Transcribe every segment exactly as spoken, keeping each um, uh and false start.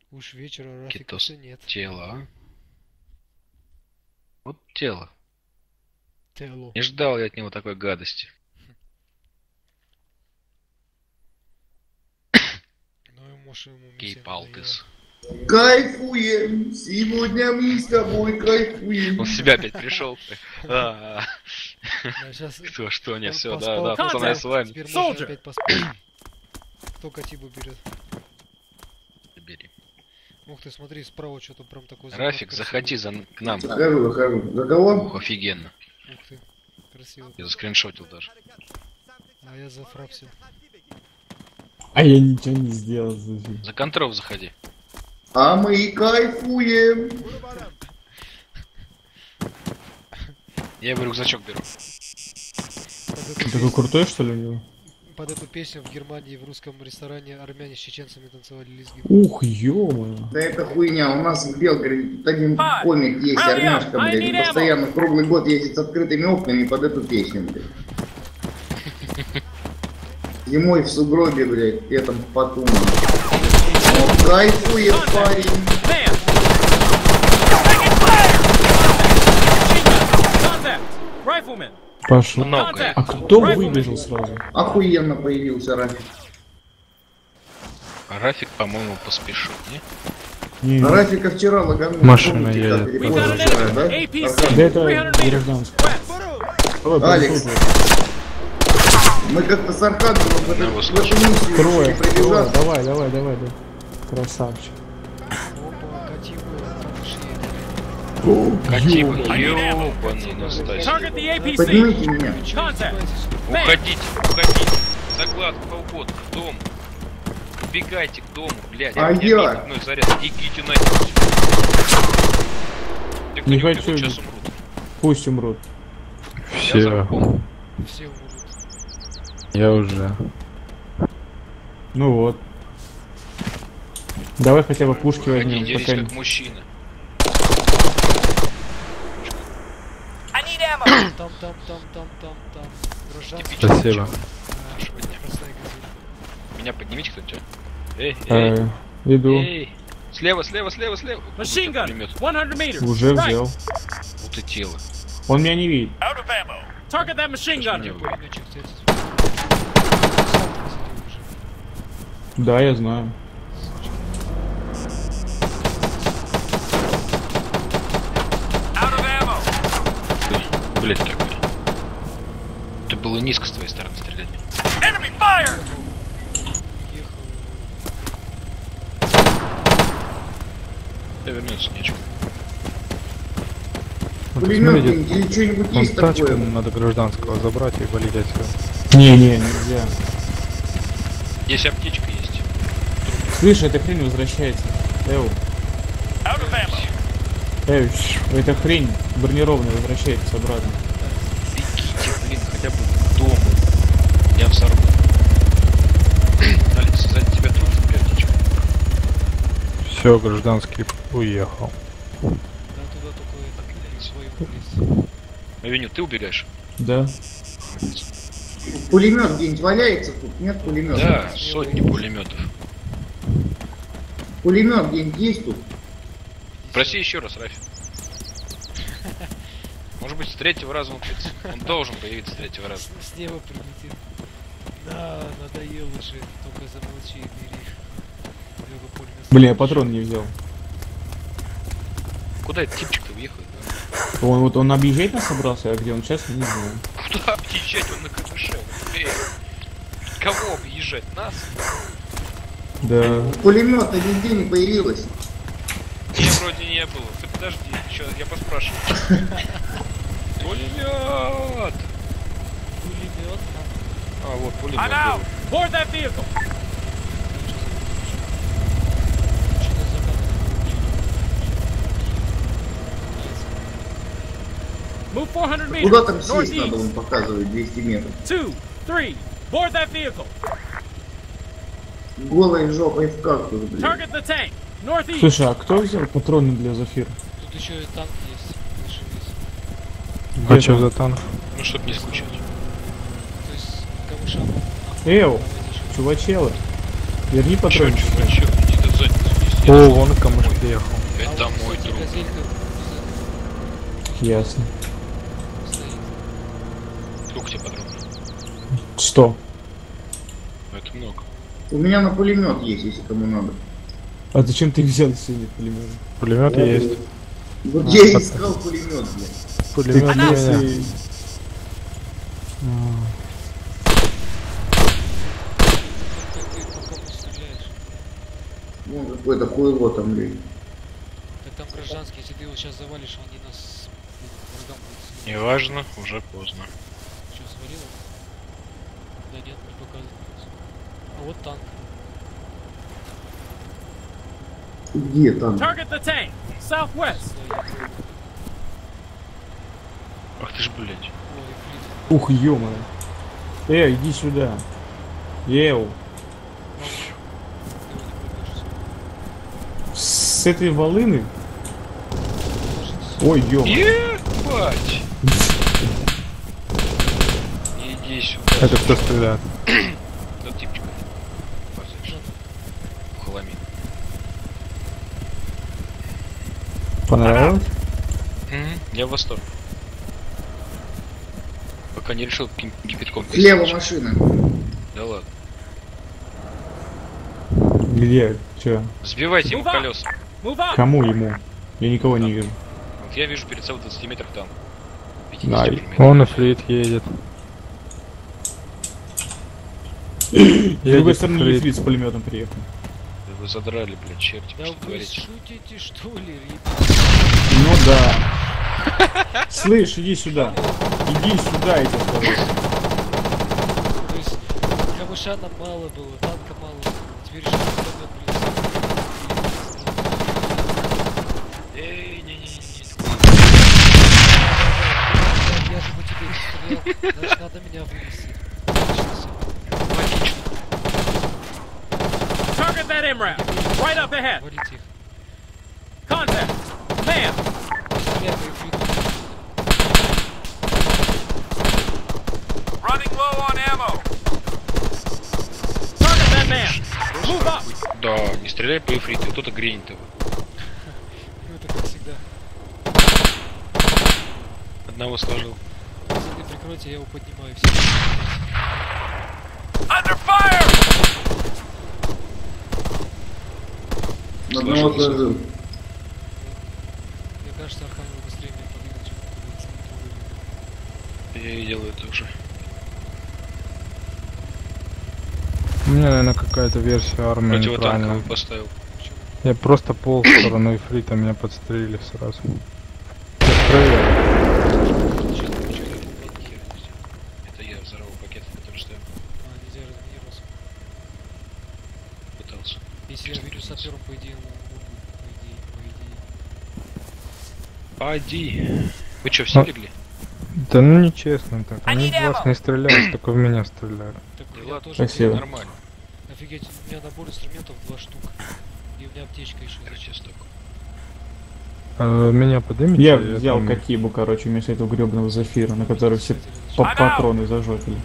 Уж вечера Рафика Китос нет. тело, а? Вот тело. Тело. Не ждал я от него такой гадости. Ну и может ему миссия надоела. Кейпалтыс. Кайфуем! Сегодня мы с тобой кайфуем! Он в себя опять пришел. А, Да, сейчас Кто, что, не, все, поспал, да, да, поспал, пацаны, я с вами. теперь можно Soldier! опять поспать. Кто Катибу берет? Бери. Ух ты, смотри, справа что-то прям такой заход Рафик, красивый. заходи за, к нам. Захожу, захожу. За кого? Ух, офигенно. Ух ты, красиво. Я заскриншотил даже. А я зафрапсил. А я ничего не сделал, слушай. За контрол заходи. А мы кайфуем! Я его рюкзачок беру. Под эту, Такой песню, крутой, что ли, у него? под эту песню в Германии в русском ресторане армяне с чеченцами танцевали лезгинг. Ух, ё-моё. Да это хуйня, у нас в Белгороде тут один Hi. комик есть, Hurry up, армяшка, I блядь, need он ammo. постоянно круглый год ездит с открытыми окнами под эту песню, блядь. Зимой в сугробе, блядь, летом в поту. Кайфует парень! Man! Taking fire! Contact! Rifleman! Пошел. Много. А кто выбежал сразу? Охуенно появился Рафик. А Рафик, по-моему, поспешил, не? Не, На Рафика вчера лаганул. Машина помните, едет. как We перепозже got an вчера, enemy! да? A P C! Аркадий. да это three hundred meters! гражданский. West! Давай, Алекс. подходи. Мы как-то с Аркадием в эту, его в слышу. эту миссию Трое, решили трое, пробежаться. давай, давай, давай, давай. Красавчик. Опа, Катибу пошли. О, Катиба, ё-моё. ёбаный Настасья. Target the A P C! Поднимите меня. Contact! Уходите, уходите. Заклад, полгода, к дому. Убегайте к дому, блядь. А у меня я? минут одной заряд. Идите нахер. Те, кто Не не убегут, хочу. сейчас умрут. Пусть умрут. Я зарком. Все умрут. Я уже. Ну вот. Давай хотя бы пушки Они возьмем, делись пока... как мужчина. Там, там, там, там, там, там. Гражданский. Типичный Спасибо. человек нашего дня. Красная газель. Меня поднимите кто-нибудь, а? Эй, эй, Э, иду. эй. Слева, слева, слева, слева. Machine gun! Пулемет. one hundred meters! Уже Right! взял. Вот и тело. Он меня не видит. Target that machine Сейчас gun! меня вы- Пулеметчик, кстати. Сам посадил уже. Да, я знаю. Блять, какой. Это было низко с твоей стороны стрелять. Enemy fire! Ехал. Да вернется нечего. Пулемет Смотрите, где-нибудь или что-нибудь вон есть тачку такое? надо гражданского забрать и валить отсюда. Не-не, нельзя. Есть аптечка, есть. Слышь, эта хрень возвращается. Эу, эу, щ, эта хрень бронированная возвращается обратно. Бегите, блин, хотя бы к дому. Я взорву. Алекс, сзади тебя труп с аптечкой. Все, гражданский уехал. Да, туда только это, свою полез. Авеню, ты убегаешь? Да. Пулемет где-нибудь валяется тут? Нет пулемета? Да, сотни пулеметов. Пулемет где-нибудь есть тут? Проси еще раз, Рафи. Может быть, с третьего раза он, он должен появиться с третьего раза. С неба прилетит. Да, надоел уже. Только замолчи и бери. Лёга пулемет. Блин, я патрон не взял. Куда этот типчик-то уехал? Он вот он объезжать нас собрался, а где он сейчас, не знаю. Куда объезжать? Он на КПШ. Эй, кого объезжать? Нас? Да. Пулемета нигде не появилось. Не, вроде не было. Ты подожди, сейчас я поспрашиваю. Пулемет! Пулемет. А, вот I'm пулемет. out! Board that vehicle! Move four hundred meters! Куда там сесть надо, Northeast! он показывает двести метров. Two, three, board that vehicle! Голой жопой в кактус, блядь. Target the tank! Northeast! Слушай, а кто взял патроны для Зафира? Тут еще и танк есть. Зашибись. А Где что там? за танк? Ну, чтоб не скучать. То есть, камыша могут нахуй Эу, давать еще. чувачелы. Верни Чё, патроны. чё, чё, иди до задницы здесь. О, вон камыш приехал. Это мой друг. Газелька Ясно. стоит. Сколько тебе патронов? Сто. Это много. У меня на пулемет есть, если кому надо. А зачем ты взял сегодня пулемет? Пулемет есть. Вот я и искал пулемет, блядь. Пулемет у меня. Если- Ты, ты по кому стреляешь? Вон какое-то хуйло там, блядь. Так там гражданский, если ты его сейчас завалишь, они нас блин, врагам будут снимать. Неважно, уже поздно. Что, свалило? Да нет, не показывает. А вот танк. Где там? Target the tank. Southwest. Сюда едет. Ах ты ж, блядь. Ой, флит. Ух, ё-моё. Эй, иди сюда. Еу. Его не пробежишь. С этой волыны? Ой, ё Ебать! Иди сюда. Это кто стреляет? Тот типчик. Позыришь. Хламин. Понравилось? Я в восторге. Пока не решил каким кипятком. Слева косить. машина. Да ладно. Где? Чё? Сбивайте ему Мува! колеса. Move up. Кому ему? Я никого не вижу. Вот я вижу перед собой двадцать метров там. Да, пятьдесят и- метров. Вон и флит едет. С другой Едет стороны, флит. Ефрит с пулеметом приехал. Да вы задрали, блядь, черти, Да что вы творите. шутите, что ли, ребят? Ну да. Слышь, иди сюда. Иди сюда, я тебе сказал. То есть, камыша нам мало было, танка мало. Теперь еще пулемет принесли. Эй, не-не-не. Я же по тебе не стрелял, значит надо меня вынести. Начался. Логично. Target that M RAP. Right up ahead. Валите их. Contact. Man. Стреляй по эфриту. Running low on ammo. Target that man. Move up. Да, не стреляй по эфриту, кто-то гренит его. Ну это как всегда. Одного сложил. Если ты прикройте, я его поднимаю все. Under fire. На одного Сложился. сложил. Мне кажется, Архангел быстрее меня подвинул, чем другой. Я видел это уже. У меня, наверное, какая-то версия армии Противотанковый неправильная. поставил. Почему? Я просто пол в сторону Ифрита, меня подстрелили сразу. Я стрелял. Сейчас ничего не было, ни хера не сделал. Это я взорвал пакет, который ставил. А, нельзя разминироваться. Пытался. Если я видел сапером, по идее, он мог бы, по идее, по идее. Пойди. Вы что, все А. легли? Да ну нечестно так. Они в вас не стреляют, только в меня стреляют. Так Да я ладно, тоже. Спасибо. Нормально. Офигеть, у меня набор инструментов два штука. И у меня аптечка еще. Короче, столько. А, меня подымите? Я взял там- Катибу, короче, вместо этого гребаного зафира, на который все по патроны зажопили.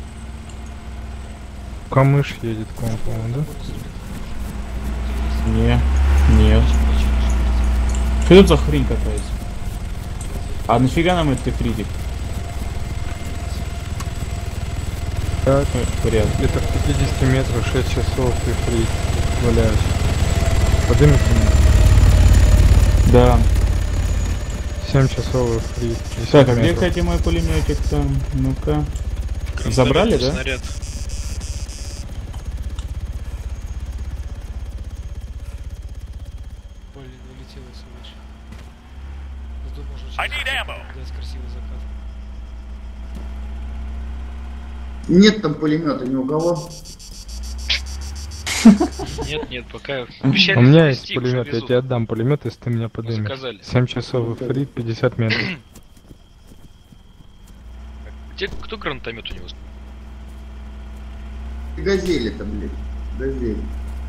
Камыш едет к вам, по-моему, да? Не, нет. Что тут за хрень какая-то? А нафига нам этот эфритик? Так, Э, Порядок. где-то в пятидесяти метрах шесть часов и фрит валяюсь. Подымите меня. Да. семь часов и фрит. пятьдесят Так, а где, метров. кстати, мой пулеметик там? Ну-ка. Забрали, да? Снаряд. Блин, улетела сволочь. Зато можно I через need ammo. дать красивый закат. Нет там пулемета ни у кого. Нет, нет, пока обещали. У меня есть завести, уже пулемет, я везут. тебе отдам пулемет, если ты меня подымешь. заказали. семь часов и фрит, пятьдесят метров. Где, кто гранатомет у него? Газели там, блядь. Газели.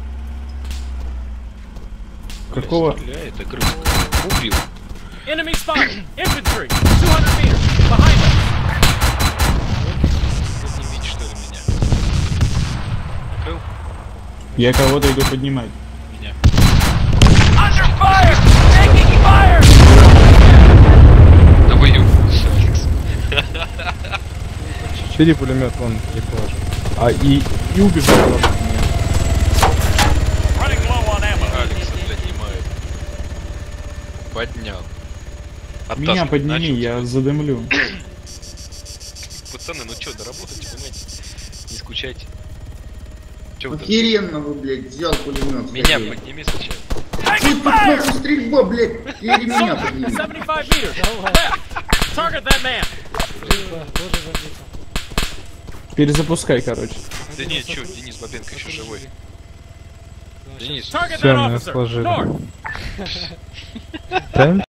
Какого? Стреляет, а крыса. Убил. Enemy spotted. Infantry. two hundred meters. Behind us. Вы не видите, что ли, меня? Накрыл Я кого-то иду поднимать. меня. fire! Taking fire! Да воюй, Алекс. Четыре пулемет, вон три положил. А и, и убежал. Running low on ammo. Алекса поднимает. Поднял. Меня Оттаскивать подними, начал. я задымлю. Пацаны, ну чё, доработайте, понимаете? Не скучайте. Чё вы там? Охеренно вы, блядь, взял пулемет. Меня подними сначала. Ты тут нахуй стрельба, блядь. Или меня подними. seventy-five meters. Left. Target that man. Да, тоже заметил. Перезапускай, короче. Да не, чё, Денис Бабенко еще живой. Да, Денис, Target Всё, that меня officer. сложили. North. Да